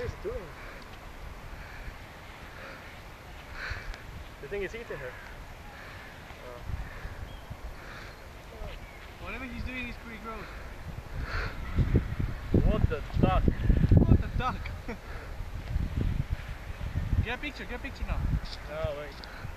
is it doing? The thing is eating her. Whatever he's doing is pretty gross. What the duck? What the duck? Get a picture now. No, wait.